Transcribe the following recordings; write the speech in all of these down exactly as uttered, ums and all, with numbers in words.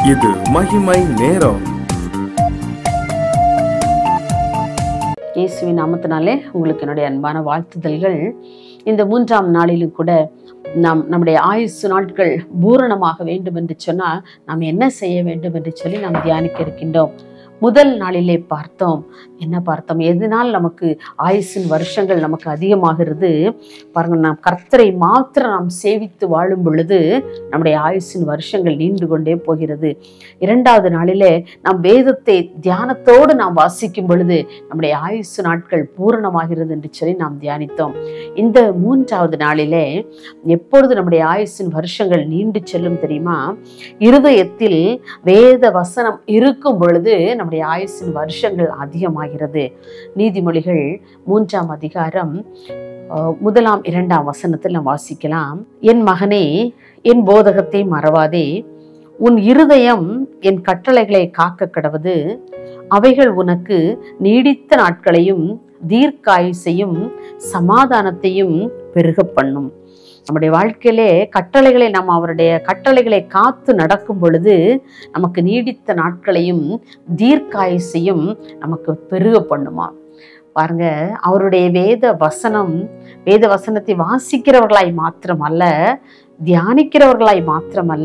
இது மகிமை நேரம். இயேசுவின் நாமத்தினாலே உங்களுக்கு என்னுடைய அன்பான வாழ்த்துதல்கள். இந்த மூன்றாம் நாளிலும் கூட நாம் நம்முடைய ஆயுசு நாட்கள் பூரணமாக வேண்டும் என்று சொன்னால் நாம் என்ன செய்ய வேண்டும் என்று சொல்லி நாம் தியானிக்க இருக்கின்றோம். முதல் நாளிலே பார்த்தோம், என்ன பார்த்தோம்? எதனால் நமக்கு ஆயுசின் வருஷங்கள் நமக்கு அதிகமாகிறது பாருங்க. நாம் கர்த்தரை மாத்திரம் நாம் சேவித்து வாழும் பொழுது நம்முடைய ஆயுசின் வருஷங்கள் நீண்டு கொண்டே போகிறது. இரண்டாவது நாளிலே நாம் வேதத்தை தியானத்தோடு நாம் வாசிக்கும் பொழுது நம்முடைய ஆயுசு நாட்கள் பூரணமாகிறது என்று சொல்லி நாம் தியானித்தோம். இந்த மூன்றாவது நாளிலே எப்பொழுது நம்முடைய ஆயுசின் வருஷங்கள் நீண்டு செல்லும் தெரியுமா? இருதயத்தில் வேத வசனம் இருக்கும் பொழுது நம்முடைய ஆயுசின் வருஷங்கள் அதிகமாகிறது. நீதிமொழிகள் மூன்றாம் அதிகாரம் முதலாம் இரண்டாம் வசனத்தில் நாம் வாசிக்கலாம். என் மகனே, என் போதகத்தை மறவாதே, உன் இருதயம் என் கட்டளைகளை காக்க கடவது. அவைகள் உனக்கு நீடித்த நாட்களையும் தீர்க்காயுசையும் சமாதானத்தையும் பெருக பண்ணும். நம்முடைய வாழ்க்கையிலே கட்டளைகளை நாம் அவருடைய கட்டளைகளை காத்து நடக்கும் பொழுது நமக்கு நீடித்த நாட்களையும் தீர்க்காயுசையும் நமக்கு பெருக பண்ணுமா. பாருங்க, அவருடைய வேத வசனம் வேத வசனத்தை வாசிக்கிறவர்களாய் மாத்திரமல்ல, தியானிக்கிறவர்களாய் மாத்திரமல்ல,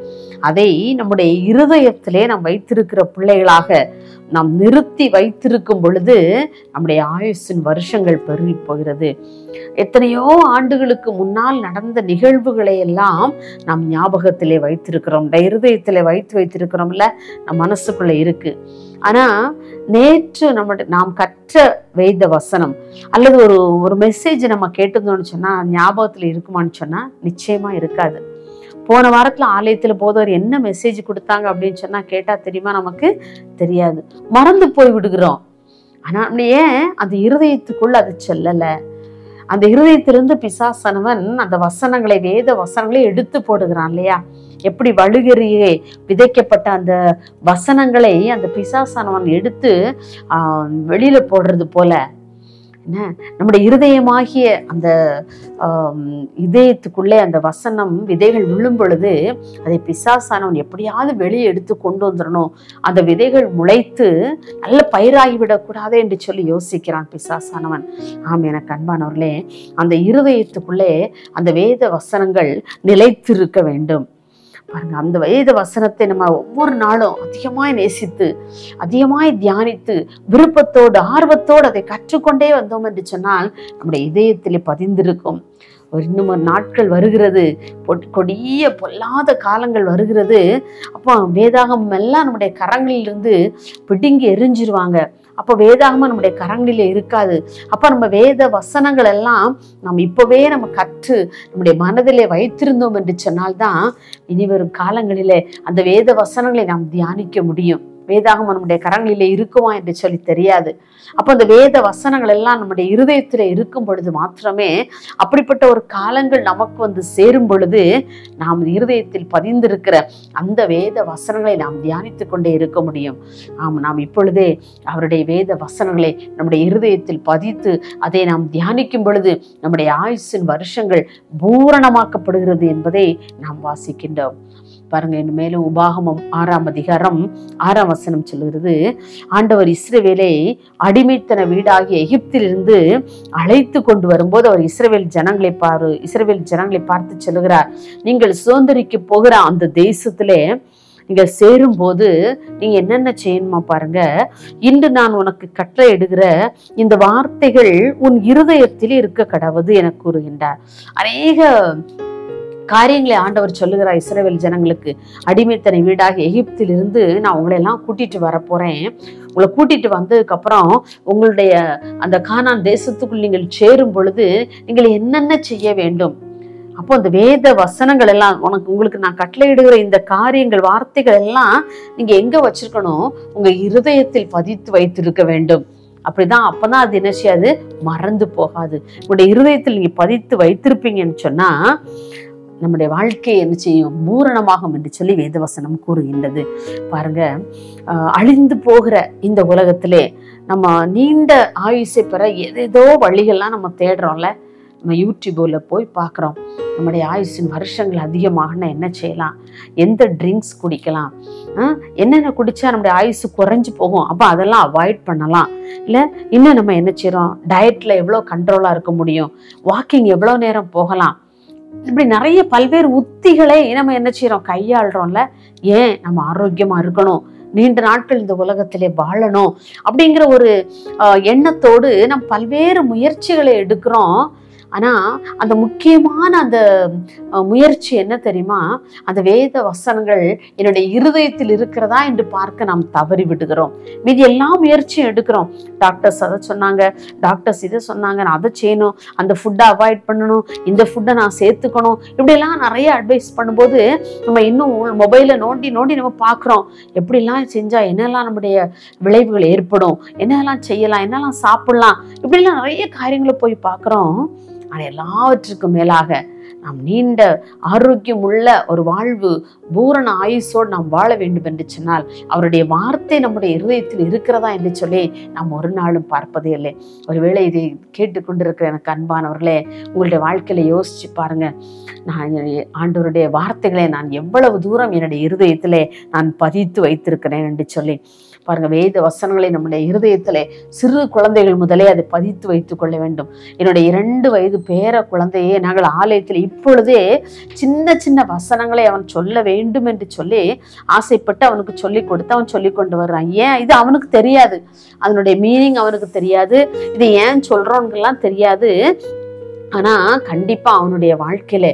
அதை நம்முடைய இருதயத்திலே நாம் வைத்திருக்கிற பிள்ளைகளாக நாம் நிறுத்தி வைத்திருக்கும் பொழுது நம்முடைய ஆயுசின் வருஷங்கள் பெருகி போகிறது. எத்தனையோ ஆண்டுகளுக்கு முன்னால் நடந்த நிகழ்வுகளை எல்லாம் நாம் ஞாபகத்திலே வைத்திருக்கிறோம், இருதயத்திலே வைத்து வைத்திருக்கிறோம்ல, நம் மனசுக்குள்ள இருக்கு. ஆனா நேற்று நம்முடைய நாம் கற்ற வேத வசனம் அல்லது ஒரு ஒரு மெசேஜ் நம்ம கேட்டிருந்தோம்னு சொன்னா ஞாபகத்துல இருக்குமான்னு சொன்னா நிச்சயமா இருக்காது. போன வாரத்துல ஆலயத்துல போதவர் என்ன மெசேஜ் கொடுத்தாங்க அப்படின்னு சொன்னா கேட்டா தெரியுமா? நமக்கு தெரியாது, மறந்து போய் விடுகிறோம். ஆனா ஏன் அந்த இருதயத்துக்குள்ள அது செல்லல? அந்த இருதயத்திலிருந்து பிசாசானவன் அந்த வசனங்களை வேத வசனங்களை எடுத்து போடுகிறான் இல்லையா? எப்படி வழுகறியே விதைக்கப்பட்ட அந்த வசனங்களை அந்த பிசாசானவன் எடுத்து ஆஹ் வெளியில போடுறது போல என்ன, நம்முடைய இருதயமாகிய அந்த இதயத்துக்குள்ளே அந்த வசனம் விதைகள் விழும் பொழுது அதை பிசாசானவன் எப்படியாவது வெளியே எடுத்து கொண்டு வந்துடணும், அந்த விதைகள் முளைத்து நல்ல பயிராகிவிடக்கூடாது என்று சொல்லி யோசிக்கிறான் பிசாசானவன். ஆம், எனக்கு அன்பானவர்களே, அந்த இருதயத்துக்குள்ளே அந்த வேத வசனங்கள் நிலைத்திருக்க வேண்டும். பாருங்க, அந்த வேத வசனத்தை நம்ம ஒவ்வொரு நாளும் அதிகமாய் நேசித்து அதிகமாய் தியானித்து விருப்பத்தோடு ஆர்வத்தோடு அதை கற்றுக்கொண்டே வந்தோம் என்று சொன்னால் நம்முடைய இதயத்திலே பதிந்திருக்கும். ஒரு இன்னும் ஒரு நாட்கள் வருகிறது, கொடிய பொல்லாத காலங்கள் வருகிறது. அப்போ வேதாகமம் எல்லாம் நம்முடைய கரங்களிலிருந்து பிடுங்கி எரிஞ்சிருவாங்க. அப்போ வேதாகமம் நம்முடைய கரங்களிலே இருக்காது. அப்போ நம்ம வேத வசனங்கள் எல்லாம் நம்ம இப்போவே நம்ம கற்று நம்முடைய மனதிலே வைத்திருந்தோம் என்று சொன்னால்தான் இனி வரும் காலங்களிலே அந்த வேத வசனங்களை நாம் தியானிக்க முடியும். வேதாகமம் நம்முடைய கரங்களிலே இருக்குமா என்று சொல்லி தெரியாது. அப்போ அந்த வேத வசனங்கள் எல்லாம் நம்முடைய இருதயத்திலே இருக்கும் பொழுது மாத்திரமே அப்படிப்பட்ட ஒரு காலங்கள் நமக்கு வந்து சேரும் பொழுது நாம் இருதயத்தில் பதிந்திருக்கிற அந்த வேத வசனங்களை நாம் தியானித்து கொண்டே இருக்க முடியும். ஆம், நாம் இப்பொழுதே அவருடைய வேத வசனங்களை நம்முடைய இருதயத்தில் பதித்து அதை நாம் தியானிக்கும் பொழுது நம்முடைய ஆயுசின் வருஷங்கள் பூரணமாக்கப்படுகிறது என்பதை நாம் வாசிக்கின்றோம். பாருங்க, இன்னும் மேலும் உபாகமம் ஆறாம் அதிகாரம் ஆறாம் வசனம் சொல்லுகிறது, ஆண்டவர் இஸ்ரவேலை அடிமைத்தன வீடாகிய எகிப்திலிருந்து அழைத்து கொண்டு வரும்போது அவர் இஸ்ரவேல் ஜனங்களை பாரு இஸ்ரவேல் ஜனங்களை பார்த்து சொல்லுகிறார், நீங்கள் சுதந்திரிக்க போகிற அந்த தேசத்திலே நீங்க சேரும் போது நீங்க என்னென்ன செய்யணுமா பாருங்க. இன்று நான் உனக்கு கட்டளை இடுகிற இந்த வார்த்தைகள் உன் இருதயத்தில் இருக்க கடவுது என கூறுகின்றார். அநேக காரியங்களை ஆண்டவர் சொல்லுகிறார் இஸ்ரவேல் ஜனங்களுக்கு. அடிமைத்தனை வீடாக எகிப்திலிருந்து நான் உங்களை எல்லாம் கூட்டிட்டு வரப்போறேன். உங்களை கூட்டிட்டு வந்ததுக்கு அப்புறம் உங்களுடைய அந்த கானான் தேசத்துக்குள் நீங்கள் சேரும் பொழுது நீங்கள் என்னென்ன செய்ய வேண்டும். அப்போ அந்த வேத வசனங்கள் எல்லாம் உனக்கு உங்களுக்கு நான் கட்டளையிடுகிற இந்த காரியங்கள் வார்த்தைகள் எல்லாம் நீங்க எங்க வச்சிருக்கணும்? உங்க இருதயத்தில் பதித்து வைத்திருக்க வேண்டும். அப்படிதான், அப்பதான் அது என்ன செய்யாது, மறந்து போகாது. உங்களுடைய இருதயத்தில் நீங்க பதித்து வைத்திருப்பீங்கன்னு சொன்னா நம்முடைய வாழ்க்கை என்ன செய்யும்? பூரணமாகும் என்று சொல்லி வேதவசனம் கூறுகின்றது. பாருங்க, அழிந்து போகிற இந்த உலகத்திலே நம்ம நீண்ட ஆயுசை பெற ஏதேதோ வழிகள்லாம் நம்ம தேடுறோம்ல. நம்ம யூடியூப்ல போய் பார்க்குறோம், நம்முடைய ஆயுசின் வருஷங்கள் அதிகமாகனா என்ன செய்யலாம், எந்த ட்ரிங்க்ஸ் குடிக்கலாம், என்னென்ன குடிச்சா நம்முடைய ஆயுசு குறைஞ்சு போகும், அப்போ அதெல்லாம் அவாய்ட் பண்ணலாம். இல்லை இன்னும் நம்ம என்ன செய்கிறோம், டயட்டில் எவ்வளோ கண்ட்ரோலாக இருக்க முடியும், வாக்கிங் எவ்வளோ நேரம் போகலாம், இப்படி நிறைய பல்வேறு உத்திகளை நம்ம என்ன செய்யறோம், கையாளுறோம்ல. ஏன் நம்ம ஆரோக்கியமா இருக்கணும், நீண்ட நாட்கள் இந்த உலகத்திலே வாழணும் அப்படிங்கிற ஒரு எண்ணத்தோடு நம்ம பல்வேறு முயற்சிகளை எடுக்கிறோம். ஆனா அந்த முக்கியமான அந்த முயற்சி என்ன தெரியுமா, அந்த வேத வசனங்கள் என்னுடைய இருதயத்தில் இருக்கிறதா என்று பார்க்க நாம் தவறி விடுகிறோம். மீதி எல்லா முயற்சியும் எடுக்கிறோம். டாக்டர்ஸ் அதை சொன்னாங்க, டாக்டர்ஸ் இதை சொன்னாங்க, நான் அதை செய்யணும், அந்த ஃபுட்டை அவாய்ட் பண்ணணும், இந்த ஃபுட்டை நான் சேர்த்துக்கணும், இப்படிலாம் நிறைய அட்வைஸ் பண்ணும்போது நம்ம இன்னும் மொபைலை நோண்டி நோண்டி நம்ம பார்க்குறோம். எப்படிலாம் செஞ்சால் என்னெல்லாம் நம்முடைய விளைவுகள் ஏற்படும், என்னெல்லாம் செய்யலாம், என்னெல்லாம் சாப்பிடலாம், இப்படிலாம் நிறைய காரியங்களை போய் பார்க்குறோம். ஆனால் எல்லாவற்றுக்கும் மேலாக நாம் நீண்ட ஆரோக்கியம் உள்ள ஒரு வாழ்வு, பூரண ஆயுசோடு நாம் வாழ வேண்டும் என்று சொன்னால் அவருடைய வார்த்தை நம்முடைய இருதயத்தில் இருக்கிறதா என்று சொல்லி நாம் ஒரு நாளும் பார்ப்பதே இல்லை. ஒருவேளை இதை கேட்டுக்கொண்டிருக்கிற எனக்கு அன்பானவர்களே, உங்களுடைய வாழ்க்கையில யோசிச்சு பாருங்க, நான் ஆண்டவருடைய வார்த்தைகளை நான் எவ்வளவு தூரம் என்னுடைய இருதயத்திலே நான் பதித்து வைத்திருக்கிறேன் என்று சொல்லி பாருங்க. வேத வசனங்களை நம்முடைய இருதயத்திலே சிறு குழந்தைகள் முதலே அதை பதித்து வைத்துக் கொள்ள வேண்டும். என்னுடைய இரண்டு வயது பேர குழந்தையே நாங்கள் ஆலயத்தில் இப்பொழுதே சின்ன சின்ன வசனங்களை அவன் சொல்ல வேண்டும் என்று சொல்லி ஆசைப்பட்டு அவனுக்கு சொல்லி கொடுத்து அவன் சொல்லி கொண்டு வர்றான். ஏன், இது அவனுக்கு தெரியாது, அதனுடைய மீனிங் அவனுக்கு தெரியாது, இது ஏன் சொல்றோங்கெல்லாம் தெரியாது. ஆனா கண்டிப்பா அவனுடைய வாழ்க்கையில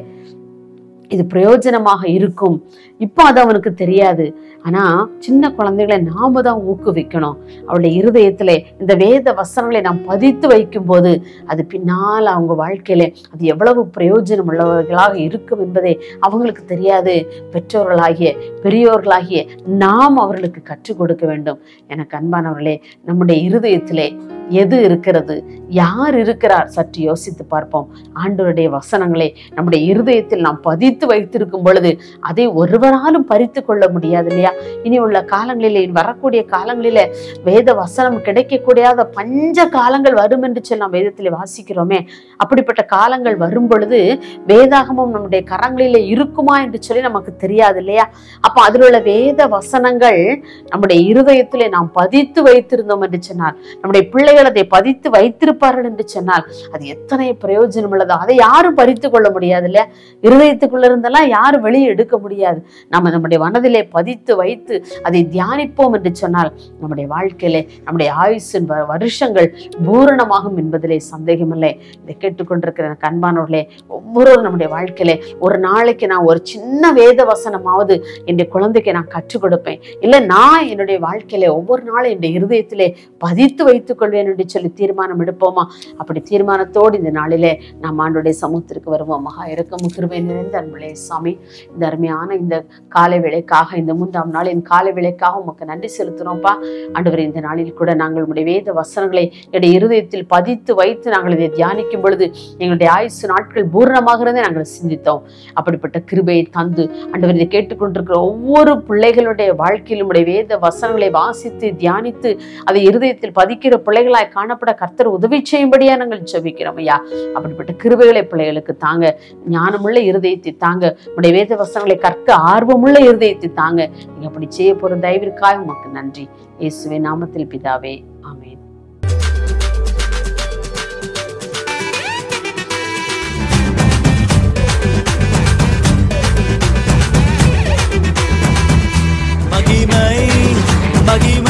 இது பிரயோஜனமாக இருக்கும். இப்போ அது அவனுக்கு தெரியாது. ஆனா சின்ன குழந்தைகளை நாம தான் ஊக்குவிக்கணும். அவருடைய இருதயத்திலே இந்த வேத வசனங்களை நாம் பதித்து வைக்கும் போது அது பின்னால் அவங்க வாழ்க்கையில அது எவ்வளவு பிரயோஜனம் உள்ளவர்களாக இருக்கும் என்பதை அவங்களுக்கு தெரியாது. பெற்றோர்களாகிய பெரியோர்களாகிய நாம் அவர்களுக்கு கற்றுக் கொடுக்க வேண்டும். எனக்கு அன்பானவர்களே, நம்முடைய இருதயத்திலே எது இருக்கிறது, யார் இருக்கிறார், சற்று யோசித்து பார்ப்போம். ஆண்டவருடைய வசனங்களை நம்முடைய இருதயத்தில் நாம் பதித்து வைத்திருக்கும் பொழுது அதை ஒருவராலும் பறித்து கொள்ள முடியாது இல்லையா? இனி உள்ள காலங்களிலே, வரக்கூடிய காலங்களிலே வேத வசனம் கிடைக்கக்கூடாத பஞ்ச காலங்கள் வரும் என்று சொல்லி நாம் வேதத்திலே வாசிக்கிறோமே. அப்படிப்பட்ட காலங்கள் வரும் பொழுது வேதாகமும் நம்முடைய கரங்களிலே இருக்குமா என்று சொல்லி நமக்கு தெரியாது இல்லையா? அப்போ அதில் உள்ள வேத வசனங்கள் நம்முடைய இருதயத்திலே நாம் பதித்து வைத்திருந்தோம் என்று சொன்னால், நம்முடைய பிள்ளைகள் அதை பதித்து வைத்திருப்பார்கள் என்று சொன்னால் அது எத்தனை பிரயோஜனம் உள்ளதோ. அதை யாரும் பறித்து கொள்ள முடியாது இல்லையா? இருதயத்துக்குள்ள இருந்தெல்லாம் யாரும் வெளியே எடுக்க முடியாது. நம்ம நம்முடைய மனதிலே பதித்து வைத்து அதை தியானிப்போம் என்று சொன்னால் நம்முடைய வாழ்க்கையிலே நம்முடைய ஆயுசின் வருஷங்கள் பூரணமாகும் என்பதிலே சந்தேகமில்லை. இதை கேட்டுக்கொண்டிருக்கிற அன்பானவர்களே, ஒவ்வொருவரும் நம்முடைய வாழ்க்கையிலே ஒரு நாளைக்கு நான் ஒரு சின்ன வேத வசனமாவது என்னுடைய குழந்தைக்கு நான் கற்றுக் கொடுப்பேன். இல்லை, நான் என்னுடைய வாழ்க்கையிலே ஒவ்வொரு நாளும் என்னுடைய இருதயத்திலே பதித்து வைத்துக் கொள்வேன் என்று சொல்லி தீர்மானம் எடுப்போமா? அப்படி தீர்மானத்தோடு இந்த நாளிலே நாம் ஆண்டவருடைய சமூகத்திற்கு வருவோம். மகா இரக்கமும் கிருபை நிறைந்த அன்புள்ளே சாமி, இந்த அருமையான இந்த காலை வேளைக்காக, இந்த மூன்றாம் நாளின் காலை வேளைக்காக உமக்கு நன்றி செலுத்துறோம்ப்பா. ஆண்டவரே, இந்த நாளில் கூட நாங்கள் உங்களுடைய வேத வசனங்களை என்னுடைய இருதயத்தில் பதித்து வைத்து நாங்கள் இதை தியானிக்கும் பொழுது எங்களுடைய ஆயுசு நாட்கள் பூரணமாகிறதே நாங்கள் சிந்தித்தோம். அப்படிப்பட்ட கிருபையை தந்து ஆண்டவர் இதை கேட்டுக்கொண்டிருக்கிற ஒவ்வொரு பிள்ளைகளுடைய வாழ்க்கையிலும் உடைய வேத வசனங்களை வாசித்து தியானித்து அதை இருதயத்தில் பதிக்கிற பிள்ளைகளாய் காணப்பட கர்த்தர் உதவி செய்யும்படியா நாங்கள் ஜெபிக்கிறோம் ஐயா. அப்படிப்பட்ட கிருபைகளை பிள்ளைகளுக்கு தாங்க, ஞானமுள்ள இருதயத்தை தாங்க, உடைய வேத வசனங்களை கற்க ஆர்வமுள்ள இருதயத்தை தாங்க. நீங்க அப்படி செய்ய போற தயவிற்காக உமக்கு நன்றி. இயேசுவின் நாமத்தில் பிதாவே, ஆமென். மகிமை மகிமை